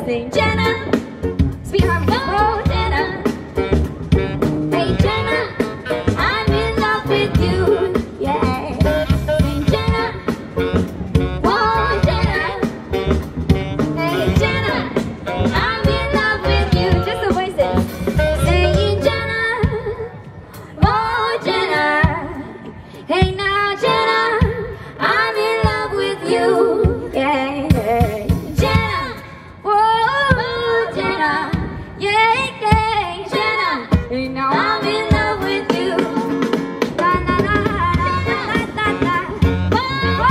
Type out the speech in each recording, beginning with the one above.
sing Jenna, sweet harmony. Oh, Jenna. Hey, Jenna, I'm in love with you. Yeah. Sing Jenna. Oh, Jenna. Hey, Jenna, I'm in love with you. Just the voices. Saying Jenna. Oh, Jenna. Hey, now, Jenna, I'm in love with you. Yeah. Jenna. Oh, Jenna. Yeah, yeah, Jenna. Hey, now I'm in love with you. La, la, la, la, la, la, la. Oh,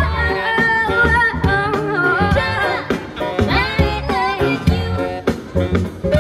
oh, oh, oh, oh. Jenna, I'm in love with you.